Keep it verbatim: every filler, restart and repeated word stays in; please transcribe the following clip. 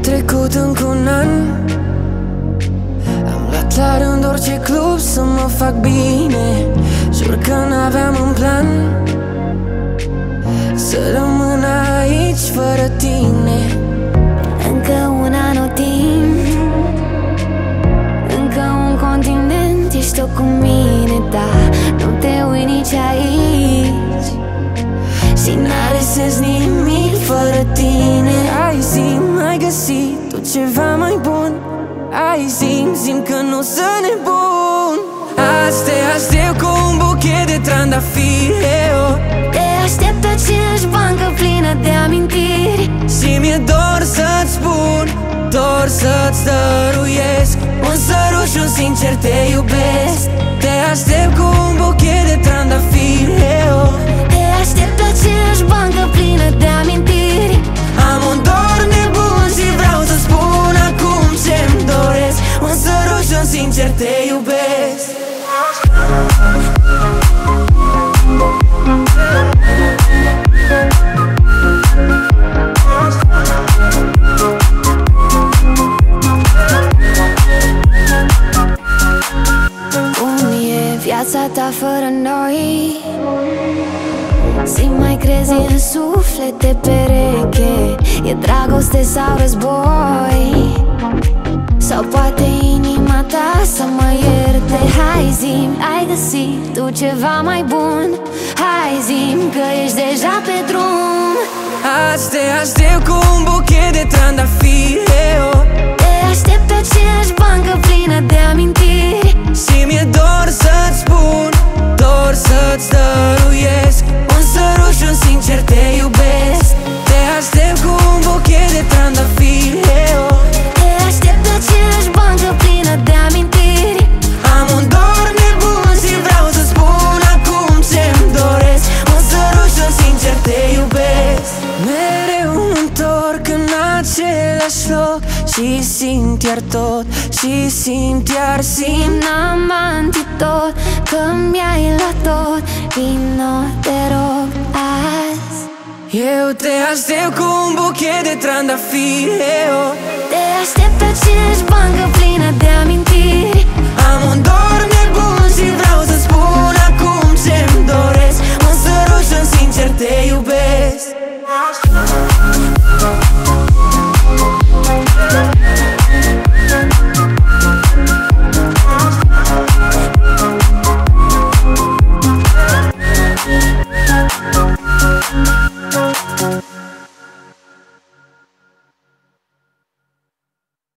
trecut încă un an. Am luat la rând orice club să mă fac bine. Jur că n-aveam în plan să rămân aici fără tine. Încă un anotimp, încă un continent. Ești tot cu mine, da, nu te uit nici aici. Și n-are sens nimic fără tine. Hai zi-mi, ai găsit tu ceva mai bun. Hai zi-mi, zi-mi că nu sunt nebun. Azi te aștept cu un buchet de trandafiri, oh. Te aștept pe aceeași bancă plină de amintiri. Și mi-e dor să-ți spun, dor să-ți dăruiesc un sărut și un sincer te iubesc. Te aștept cu un buchet de trandafiri, oh. Te aștept pe aceeași bancă plină de amintiri. Am un dor nebun și vreau să spun acum ce-mi doresc. Un sărut și un sincer te iubesc. Cum e viața ta fără noi? Zi, mai crezi în suflete pereche? E dragoste sau război? Sau poate inima ta să mă ierte? Hai zi-mi, ai găsit tu ceva mai bun. Hai zi-mi că ești deja pe drum. Azi te aștept cu un buchet de trandafiri, oh. Te aștept pe aceeași bancă plină de amintiri. Și mi-e dor să-ți spun, dor să-ți dăruiesc un sărut și un sincer te iubesc. Te aștept cu un buchet de trandafiri, oh. Te aștept pe aceeași bancă plină de amintiri. Am un dor nebun și vreau să spun acum ce-mi doresc. Un sărut și un sincer te iubesc. Mereu mă întorc în același loc și simt iar tot, și simt iar simt. N-am antidot, că mi-ai luat tot. Vino, te rog, azi. Eu te aștept cu un buchet de trandafiri, oh. Te aștept pe aceeași bancă plină de amintiri. Am un dor nebun și vreau să spun acum ce-mi doresc. Un sărut și un sincer te iubesc. Thank you.